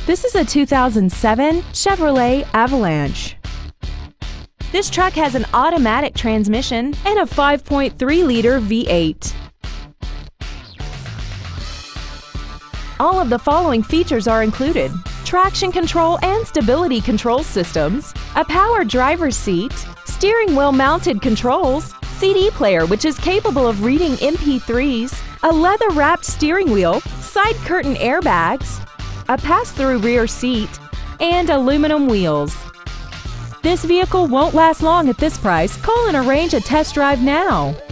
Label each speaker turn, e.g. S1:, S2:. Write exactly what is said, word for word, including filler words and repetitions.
S1: This is a two thousand seven Chevrolet Avalanche. This truck has an automatic transmission and a five point three liter V eight. All of the following features are included: traction control and stability control systems, a power driver's seat, steering wheel mounted controls, C D player which is capable of reading M P threes, a leather-wrapped steering wheel, side curtain airbags, a pass-through rear seat, and aluminum wheels. This vehicle won't last long at this price. Call and arrange a test drive now.